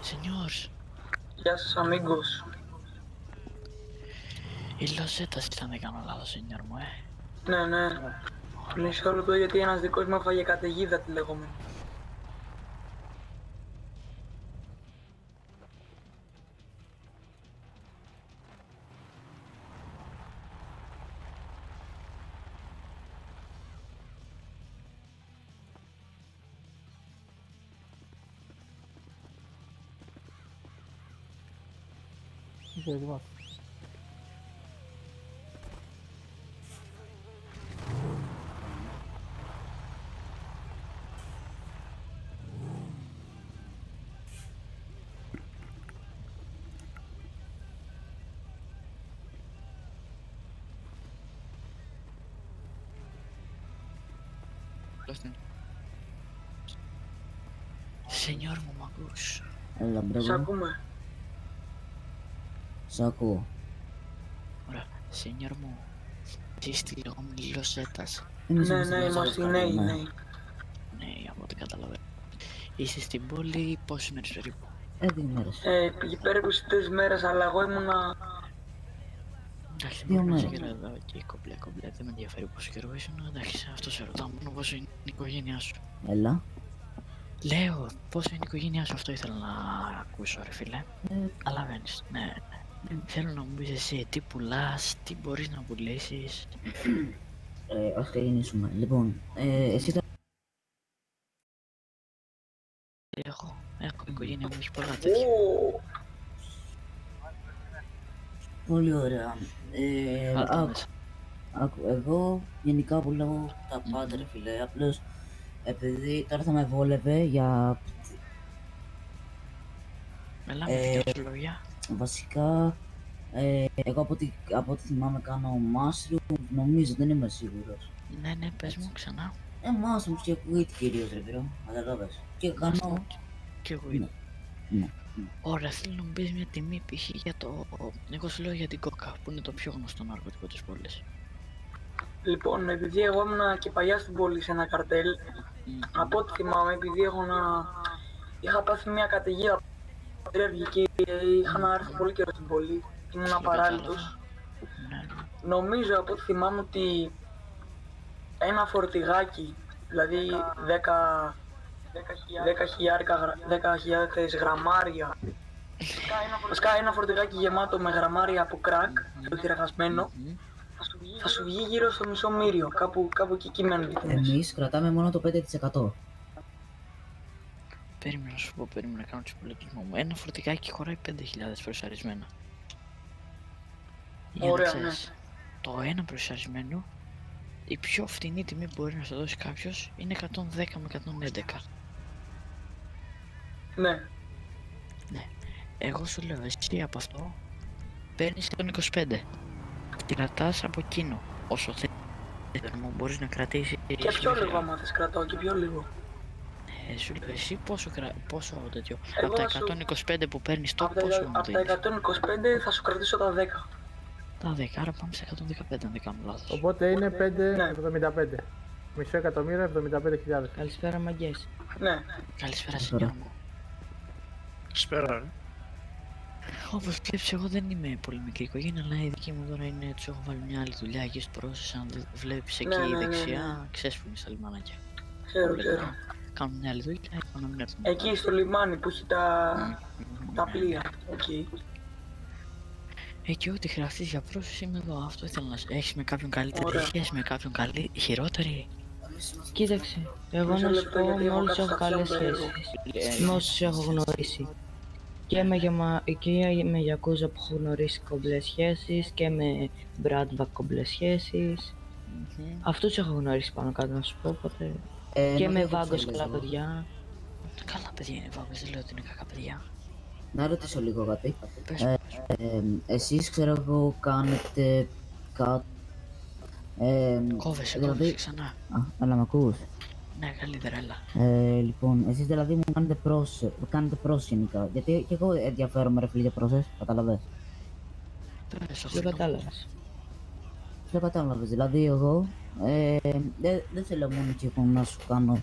Señor. Γεια σας, αμίγκος. Η Λοζέτας ήταν, δεν κάνω λάθος, señor μου, Ναι. Μισό λεπτό γιατί ένας δικός μου έφαγε καταιγίδα τη λεγόμενη. Είσαι έτοιμος? Señor μου, μ' ακούς? Έλα, Σ' μπράβο. ακούμε. Σ' ακούω. Ωραία. Señor μου, εσύ στη λεγόμενη Λοζέτας. Ναι, είμαστε οι νέοι. Ναι, από ό,τι καταλαβαίνω. Είσαι στην πόλη πόσες μέρες περίπου? 2 μέρες. Περίπου στις 3 μέρες, αλλά εγώ ήμουνα... Εντάξει, 2 μπορεί να είσαι μέρες. καιρό εδώ και κομπλέ, δεν με ενδιαφέρει πόσο καιρό ήσουν. Εντάξει, αυτό σε ρωτάω μόνο πόσο είναι η οικογένειά σου. Έλα. Λέω, πόσο είναι η οικογένειά σου, αυτό ήθελα να ακούσω, ρε φίλε. Καταλαβαίνεις, ναι. Θέλω να μου πεις εσύ τι πουλάς, τι μπορείς να πουλήσεις. Ας ξεκινήσουμε. Λοιπόν, εσύ τώρα... Έχω οικογένεια μου, έχει πολλά τέτοια. Πολύ ωραία. Πάντα μέσα. Άκου, εγώ γενικά πουλάω τα πάντα, ρε φίλε. Απλώς, επειδή τώρα θα με βόλευε για... Μελά με δυο σου λόγια. Βασικά, εγώ από ό,τι θυμάμαι κάνω mushroom, νομίζω, δεν είμαι σίγουρος. Ναι, πες μου ξανά. Mushrooms και wheat κυρίως, ρε φίλε, καταλάβες. Και κάνω... Και εγώ Ναι. Ναι. Ωραία, θέλω να μου πεις μια τιμή π.χ. για το... Εγώ σου λέω για την κόκα, που είναι το πιο γνωστό ναρκωτικό της πόλης. Λοιπόν, επειδή εγώ ήμουνα και παλιά στην πόλη σε ένα καρτέλ, από ό,τι θυμάμαι, επειδή είχα πάθει μια καταιγίδα και είχα να έρθει πολύ καιρό στην πόλη, ήμουν απαράλλητος. Ναι. Νομίζω από ό,τι θυμάμαι ότι ένα φορτηγάκι, δηλαδή 10.000 γραμμάρια, βασικά ένα φορτηγάκι γεμάτο με γραμμάρια από κρακ, θηραχασμένο, θα σου βγει γύρω στο μισό μύριο, κάπου εκεί κειμένου. Εμείς κρατάμε μόνο το 5%. Περίμενα να σου πω, περίμενα να κάνω τους υπολογισμό μου. Ένα φορτηγάκι χωράει 5.000 προσαρισμένα. Για να Ωραία, ξέρεις, το ένα προσαρισμένο, η πιο φθηνή τιμή που μπορεί να σου δώσει κάποιος είναι 110 με 111. Ναι. Εγώ σου λέω, εσύ από αυτό παίρνεις 125 και κρατάς από εκείνο όσο θέλεις. Μπορείς να κρατήσεις... Και πιο λίγο άμα θες κρατάω, και πιο λίγο. Σου λέω, εσύ πόσο τέτοιο, Εγώ από τα θα σου- 125 που παίρνεις το Από πόσο μου τα δίνεις? 125 θα σου κρατήσω τα 10. Τα 10, άρα πάμε σε 115 αν δεν κάνω λάθος. Οπότε είναι Ναι. 5,75. Μισό εκατομμύριο, 75.000. Καλησπέρα, μαγκές. Ναι. Καλησπέρα, Καλησπέρα. señor μου. Καλησπέρα, ρε. Όπως βλέπεις, εγώ δεν είμαι πολύ μικρή οικογένεια, αλλά η δική μου τώρα είναι, τους έχω βάλει μια άλλη δουλειά εκεί στο πρόσθεση. Αν βλέπεις εκεί Ναι. δεξιά, ξέρεις που είναι στα λιμάνακια. Ξέρω. Κάνουν μια άλλη δουλειά, είπα να μην έρθουν. Εκεί στο λιμάνι που έχει τα πλοία. Εκεί. Εκεί ό,τι χρειαστείς για πρόσθεση είμαι εδώ. Αυτό ήθελα να σου. Έχεις με κάποιον καλύτερη Ωραία. σχέση, με κάποιον χειρότερη? Κοίταξε, εγώ Μισό να σου λεπτό, πω γιατί με έχω όλους κάτι έχω στα καλές αυτιά μου, σχέσεις. Με όσους έχω γνωρίσει. Και με Yakuza που έχω γνωρίσει κομπλές σχέσεις και με Bradback κομπλές σχέσεις. Αυτούς έχω γνωρίσει πάνω κάτω να σου πω, οπότε... Και με Βάγκος καλά παιδιά. Καλά παιδιά είναι Βάγκος, δεν λέω ότι είναι κακά παιδιά. Να ρωτήσω λίγο κάτι. Πες μου. Εσείς ξέρω εγώ κάνετε κάτι... Κόβεσαι ξανά. Α, αλλά μ' ακούς. Ναι, καλύτερα, έλα. Λοιπόν, εσείς δηλαδή μου κάνετε πρόσες γενικά. Γιατί και εγώ ενδιαφέρομαι ρε φίλε για πρόσες, καταλαβες. Πες, Δεν κατάλαβες. Δεν κατάλαβες, δηλαδή εγώ δεν θέλω μόνο και εγώ να σου κάνω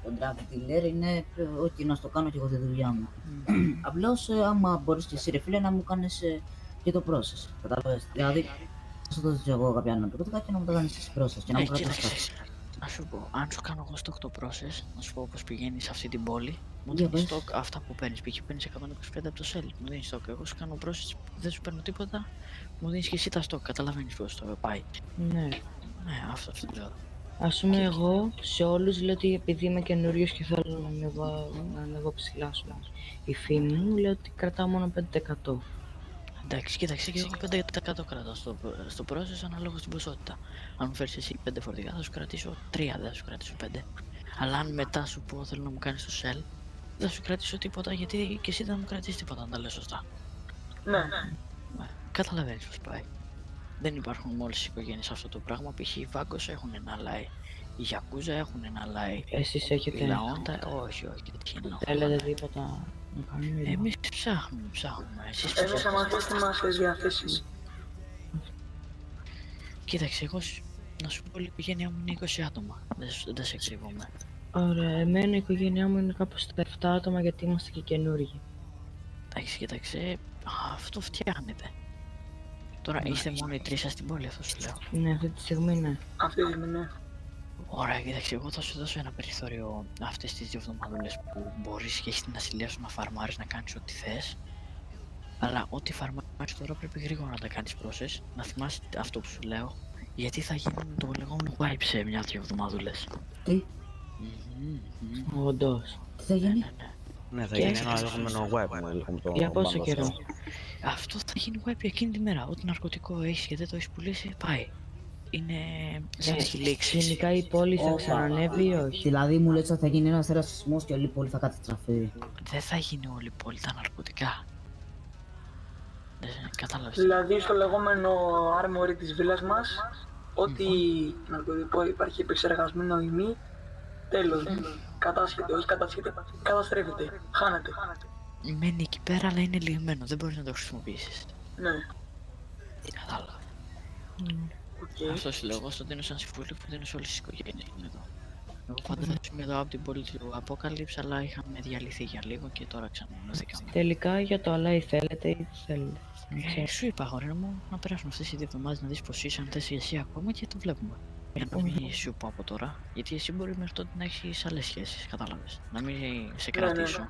Το drug dealer είναι ότι να στο κάνω και εγώ τη δουλειά μου. Απλώς, άμα μπορείς και εσύ ρε φίλε να μου κάνεις και το process. Καταλαβαίνεις. Δηλαδή, θα σου δώσω εγώ κάποια ναρκωτικά και να μου τα κάνεις εσύ process και να μου κρατάς κάτι. Να σου πω, αν σου κάνω εγώ stock το process, να σου πω πως πηγαίνεις σε αυτή την πόλη, μου δίνεις stock αυτά που παίρνεις. Π.χ. παίρνεις 125 από το sell, μου δίνεις stock. Εγώ σου κάνω process, δεν σου παίρνω τίποτα, μου δίνεις και εσύ τα stock. Καταλαβαίνεις πως το πάει. Ναι. Ναι, αυτό σου λέω. Ας πούμε, εγώ σε όλους λέω ότι επειδή είμαι καινούριος και θέλω να ανεβώ ψηλά η φήμη μου, λέω ότι κρατάω μόνο 5%. Εντάξει, κοίταξε και εγώ 5% κρατάω στο process ανάλογα στην ποσότητα. Αν μου φέρεις εσύ 5 φορτηγά θα σου κρατήσω 3, δεν θα σου κρατήσω 5. Αλλά αν μετά σου πω θέλω να μου κάνεις το sell, δεν θα σου κρατήσω τίποτα γιατί και εσύ δεν θα μου κρατήσεις τίποτα αν τα λες σωστά. Ναι. Καταλαβαίνεις πως πάει. Δεν υπάρχουν όλες οι οικογένειες αυτό το πράγμα. Π.χ. οι Βάγκος έχουν ένα λάι, οι Γιακούζα έχουν ένα λάι. Εσείς έχετε... Η Λαόντα, όχι, δεν θέλετε τίποτα να κάνουμε? Εμείς ψάχνουμε. Εμείς άμα θέλετε είμαστε διαθέσιμοι. Κοίταξε, εγώ να σου πω η οικογένειά μου είναι 20 άτομα. Δεν σε κρύβομαι. Ωραία, εμένα η οικογένειά μου είναι κάπως στα 7 άτομα γιατί είμαστε και καινούργοι. Εντάξει, κοίταξε, αυτό φτιάχνεται. Τώρα είστε μόνο οι τρεις σας στην πόλη, αυτό σου λέω. Ναι, αυτή τη στιγμή ναι. Αυτή τη στιγμή ναι. Ωραία, κοίταξε, εγώ θα σου δώσω ένα περιθώριο αυτές τις 2 εβδομαδούλες που μπορείς και έχεις την ασυλία σου να φαρμάρεις, να κάνεις ό,τι θες. Αλλά ό,τι φαρμάρεις τώρα πρέπει γρήγορα να τα κάνεις process, να θυμάσαι αυτό που σου λέω, γιατί θα γίνει το λεγόμενο wipe σε 1-2 εβδομαδούλες. Τι? Όντως. Τι θα γίνει? Ναι, θα γίνει ένα λεγόμενο wipe. Για πόσο καιρό? Αυτό θα γίνει wipe εκείνη τη μέρα. Ό,τι ναρκωτικό έχεις και δεν το έχεις πουλήσει, πάει. Είναι σαν να έχει λήξει. Γενικά η πόλη θα ξανανεύει ή όχι? Δηλαδή μου λες ότι θα γίνει ένας τεράστιος σεισμός και όλη η πόλη θα καταστραφεί. Δεν θα γίνει όλη η πόλη τα ναρκωτικά. Δεν κατάλαβες. Δηλαδή στο λεγόμενο armory της βίλας μας, ό,τι ναρκωτικό υπάρχει επεξεργασμένο ή μη, τέλος. Κατάσχεται, όχι κατάσχεται, καταστρέφεται, χάνεται. Μένει εκεί πέρα αλλά είναι λιγμένο, δεν μπορείς να το χρησιμοποιήσεις. Ναι. Κατάλαβα. Αυτό σου λέω, εγώ στο δίνω σαν συμβούλιο που δίνω σε όλες τις οικογένειες που είναι εδώ. Εγώ φαντάζομαι εδώ από την πόλη του Απόκαλυψη, αλλά είχαμε διαλυθεί για λίγο και τώρα ξαναενωθήκαμε. Τελικά για το αλλά θέλετε ή θέλετε? Σου είπα, αγόρι μου, να περάσουν αυτές οι 2 εβδομάδες να δεις πως είσαι, αν θες εσύ ακόμα και το βλέπουμε. Για να μην σου πω από τώρα, γιατί εσύ μπορεί μέχρι τότε να έχεις άλλες σχέσεις, κατάλαβες. Να μην σε κρατήσω.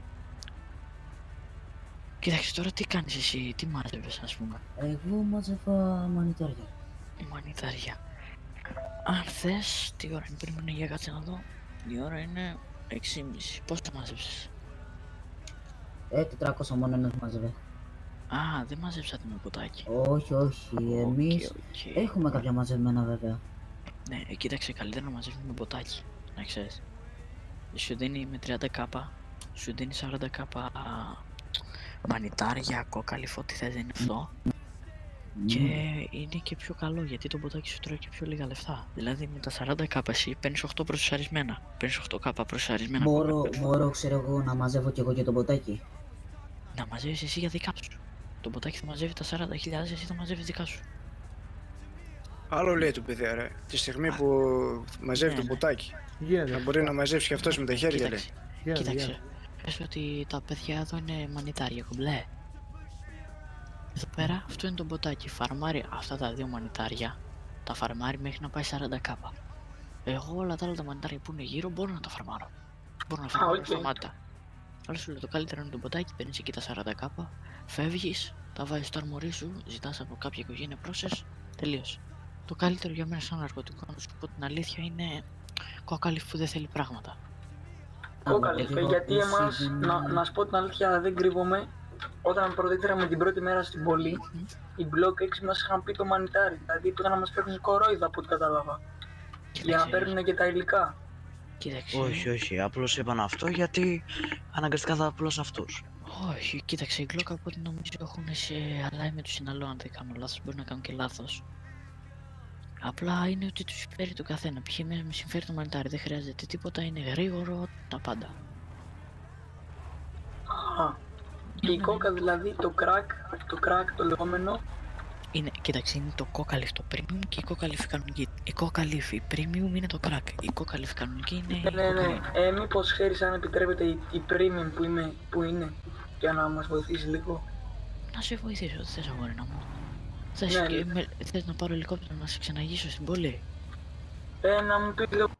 Κοίταξε τώρα τι κάνεις εσύ, τι μάζευες ας πούμε? Εγώ μάζευα μανιτάρια. Μανιτάρια. Αν θες, τι ώρα είναι, περίμενε για κάτσε να δω. Η ώρα είναι 6:30. Πώς το μάζεψες? 400 μόνο ένας μάζευε. Α, δεν μάζεψατε με ποτάκι. Όχι, όχι, εμείς έχουμε κάποια μαζεμένα βέβαια. Ναι, κοίταξε, καλύτερα να μαζεύεις με ποτάκι, να ξέρεις. Σου δίνει με 30k, σου δίνει 40k μανιτάρια, κόκαλιφ, ό,τι θες είναι αυτό. Και είναι και πιο καλό γιατί το ποτάκι σου τρώει και πιο λίγα λεφτά. Δηλαδή με τα 40k εσύ παίρνεις 8 προσαρισμένα. Παίρνεις 8k προσαρισμένα. Μπορώ, ξέρω εγώ, να μαζεύω κι εγώ και το ποτάκι. Να μαζεύεις εσύ για δικά σου. Το ποτάκι θα μαζεύει τα 40.000, εσύ θα μαζεύεις δικά σου. Άλλο λέει το παιδί, ρε. Τη στιγμή που μαζεύει το ποτάκι, θα μπορεί να μαζέψει και αυτός με τα χέρια, λέει. Κοίταξε. Πες ότι τα παιδιά εδώ είναι μανιτάρια, κομπλέ. Εδώ πέρα αυτό είναι το ποτάκι. Φαρμάρει αυτά τα 2 μανιτάρια. Τα φαρμάρει μέχρι να πάει 40k. Εγώ όλα τα άλλα τα μανιτάρια που είναι γύρω μπορώ να τα φαρμάρω. Μπορώ να φαρμάρω αυτόματα. Αλλά σου λέω το καλύτερο είναι το ποτάκι, παίρνεις εκεί τα 40k, φεύγεις, τα βάζεις στο αρμορί σου, ζητάς από κάποια οικογένεια process, τελείωσε. Το καλύτερο για μένα σαν ναρκωτικό, να σου πω την αλήθεια, είναι κόκαλιφ που δεν θέλει πράγματα. Κόκαλιφ, γιατί εμάς, να σου πω την αλήθεια, δεν κρύβομαι. Όταν πρωτήτραμε την πρώτη μέρα στην πόλη, οι Block 6 μας είχαν πει το μανιτάρι, δηλαδή πήγαν να μας παίρνουν κορόιδα από ό,τι κατάλαβα. Για να παίρνουν και τα υλικά. Κοίταξε. Όχι, απλώς είπαν αυτό γιατί αναγκαστικά θα απλώς αυτούς. Όχι, κοίταξε, οι Glock από ό,τι νομίζω έχουν σε αλάι με το συναλλό, αν δεν κάνω λάθος, μπορεί να κάνουν και λάθος. Απλά είναι ότι τους συμφέρει το καθένα. Π.χ. με συμφέρει το μανιτάρι, δεν χρειάζεται τίποτα, είναι γρήγορο, τα πάντα. Και η κόκα δηλαδή, το crack το λεγόμενο, Είναι, κοίταξε, είναι το κόκαλιφ το premium και η κόκαλιφ κανονική. Η κόκαλιφ η premium είναι το crack. Η κόκαλιφ κανονική είναι η κοκαίνη. Μήπως ξέρεις αν επιτρέπεται η premium που είναι για να μας βοηθήσει λίγο. Να σε βοηθήσω, τι θες αγόρινα μου. Ναι. Θες να πάρω ελικόπτερο να σε ξαναγήσω στην πόλη. Να μου πεις λίγο.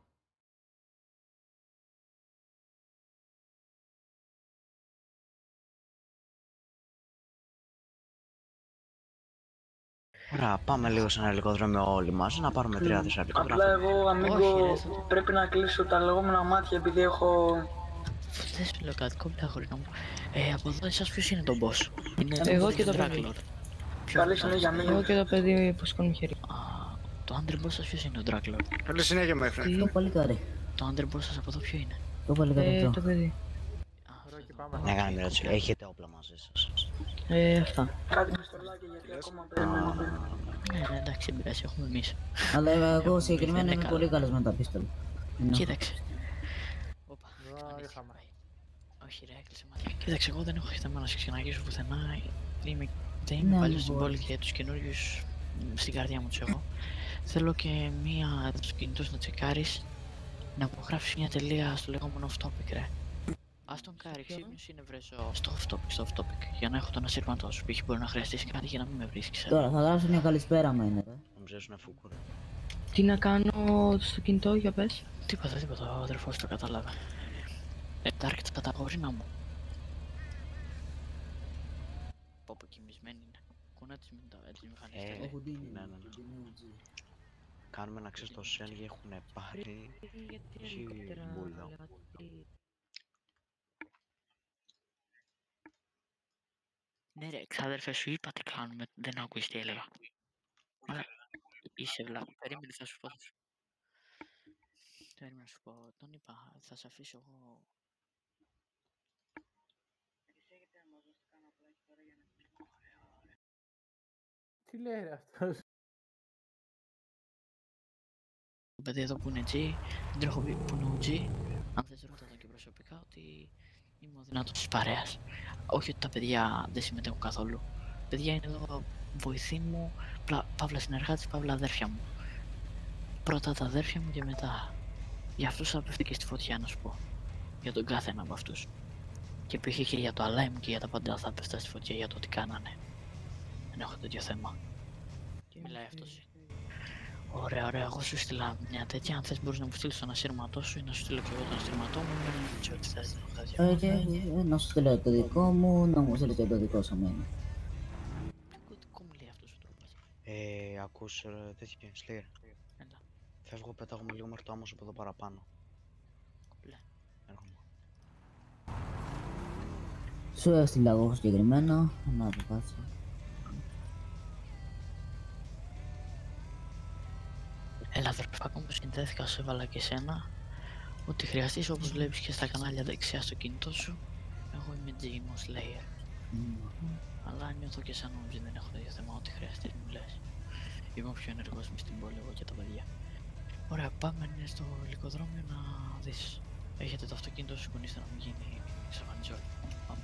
Ωραία, πάμε λίγο σε ένα ελικοδρόμιο όλοι μας να πάρουμε 3-4 Απλά ελικοδρόμια. εγώ, αμίγκο, πρέπει να κλείσω τα λεγόμενα μάτια επειδή έχω... Δεν σου λέω κάτι, κόμπλε αγόρινα μου. Από εδώ εσάς ποιος είναι τον boss? Είναι Εγώ και το παιδί. Καλή συνέχεια, αμίγκο. Εγώ και το παιδί που σηκώνει χέρι. Το underboss σας ποιος είναι ο Draclord? Καλή συνέχεια, my friend. Το παλικάρι. Το underboss σας από εδώ ποιο είναι? Το παλικάρι Το αυτό. παιδί. Να κάνω μια ερώτηση. Έχετε όπλα μαζί σας? Αυτά. Κάτι πιστολάκια γιατί ακόμα περιμένουμε. Ναι, εντάξει, δεν πειράζει, έχουμε εμείς. Αλλά εγώ συγκεκριμένα είμαι πολύ καλός με τα πίστολα. Κοίταξε. Όπα, είχαμε. όχι ρε, έκλεισε μάτια. Κοίταξε, εγώ δεν έχω θέμα να σε ξαναγήσω πουθενά. Δεν Ναι, είμαι παλιός στην μπορεί. πόλη και τους καινούριους στην καρδιά μου τους έχω. Θέλω και μία τους κινητούς να τσεκάρεις, να απογράψεις μια τελεία στο λεγόμενο off topic ρε. Ας τον κάρει, ποιος είναι βρέζω στο off topic, για να έχω τον ασύρματό σου, π.χ. μπορεί να χρειαστείς κάτι για να μην με βρίσκεις. Τώρα θα γράψω μια καλησπέρα με είναι, ρε. Νομίζω είναι φούκου, ρε. Τι να κάνω στο κινητό, για πες. Τίποτα, ο αδερφός το κατάλαβε. Dark τα αγόρινα μου. Πω κοιμισμένη είναι. Κούνα της μηχανής. Ο Χουντίνι, ναι. Χουντίνι OG. Κάνουμε να ξέρεις το Σένγι έχουν πάρει μπουλό. Ναι ρε, ξάδερφε σου είπα τι κάνουμε, δεν άκουες τι έλεγα. Αλλά είσαι βλάβη, περίμενε θα σου πω. Περίμενε να σου πω, τον είπα, θα σε αφήσω εγώ. Τι λέει ρε αυτός? Το παιδί εδώ που είναι G, δεν τρέχω πει που είναι ο G. Αν θες ρώτα τον και προσωπικά ότι είμαι ο δυνατός της παρέας. Όχι ότι τα παιδιά δεν συμμετέχουν καθόλου. Παιδιά είναι εδώ βοηθοί μου, παύλα συνεργάτες, παύλα αδέρφια μου. Πρώτα τα αδέρφια μου και μετά. Για αυτούς θα πέφτει και στη φωτιά να σου πω. Για τον κάθε ένα από αυτούς. Και π.χ. και για το Alime και για τα πάντα θα πέφτα στη φωτιά για το τι κάνανε. Δεν έχω τέτοιο θέμα. Και μιλάει αυτός. Ωραία, εγώ σου στείλα μια τέτοια. Αν θες μπορείς να μου στείλεις τον ασύρματό σου ή να σου στείλω και εγώ τον ασύρματό μου. Δεν ξέρω τι θες. Να σου στείλω το δικό μου, να μου στείλεις και το δικό σου αμένα. Δικό μου λέει αυτός ο τρόπος. Ακούς τέτοιο, Slayer. Έλα. Φεύγω, πετάγομαι λίγο μέχρι το άμμος από εδώ παραπάνω. Κομπλέ. Έρχομαι. Σου έστειλα εγώ συγκεκριμένα, να το κάτσε. Έλα αδερφάκο μου, συνδέθηκα, σου έβαλα και εσένα. Ό,τι χρειαστείς, όπως βλέπεις και στα κανάλια δεξιά στο κινητό σου. Εγώ είμαι Gmo Slayer. Αλλά νιώθω και σαν νόμιζε δεν έχω τέτοιο θέμα, ό,τι χρειαστείς μου λες. Είμαι ο πιο ενεργός μες στην πόλη, εγώ και τα παιδιά. Ωραία, πάμε στο ελικοδρόμιο να δεις. Έχετε το αυτοκίνητο σου, κουνήστε να μην γίνει ξαφανιζόλ. Πάμε.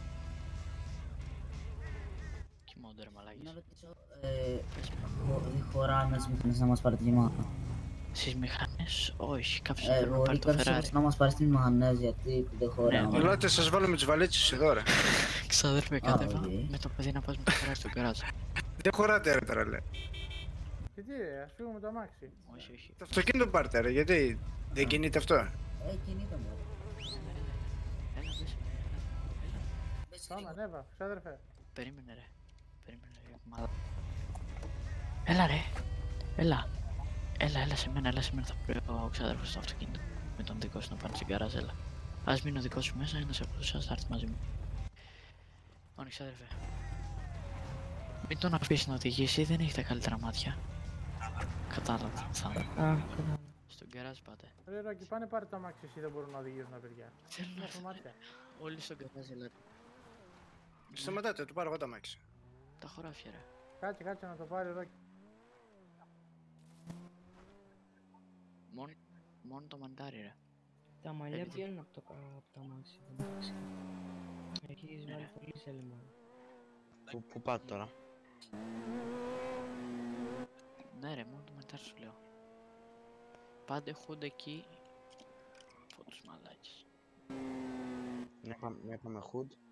Κοιμώνται ρε μαλάκες. Να ρωτήσω, δεν χωράμε στις μηχανές να μας πάρει τη μάχα. Στις μηχανές, όχι, κάποιος θα θέλει να πάρει το Κάποιος Ferrari. έπρεπε να μας πάρει στις μηχανές γιατί δεν χωράμε. Ελάτε, σας βάλω με τις βαλίτσες εδώ, ρε. Ξαδέρφε, κατέβα οκ. με το παιδί να πας με το Ferrari στο γκαράζ. Δεν χωράτε, ρε, τώρα, λέει. Και τι ρε, ας φύγουμε το αμάξι. Όχι. Το αυτοκίνητο πάρτε, ρε, γιατί δεν κινείται αυτό. Κινείται μου. Έλα, δες. Πάμε, ανέβα, ξάδερφε. Περίμενε ρε. Έλα ρε. Έλα σε μένα, θα πρέπει ο ξάδερφος στο αυτοκίνητο. Με τον δικό σου να πάνε στην γκαράζ, έλα. Ας μείνει ο δικός σου μέσα, ένας από εσάς θα έρθει μαζί μου. Όνει ξάδερφε. Μην τον αφήσει να οδηγήσει, δεν έχει τα καλύτερα μάτια. Κατάλαβα, θα. Κατάλαβα. Στον γκαράζ πάτε. Ρε Ρόκι, πάνε πάρε το αμάξι εσύ, δεν μπορούν να οδηγήσουν τα παιδιά. Θέλω να Έχω μάτια. Όλοι στον γκαράζ, ελάτε. Σταματάτε, του πάρω εγώ τα μάξι. Τα χωράφια ρε. Κάτσε να το πάρει Ρόκι. Μόνο το μαντάρι ρε. Τα μαλλιά βγαίνουν από τα μάξι. Έχεις βάλει πολύ σέλεμα. Πού πάτε τώρα? Ναι ρε, μόνο το μανιτάρι σου λέω. Πάντε χούνται εκεί από τους μαλάκες. Μια πάμε hood.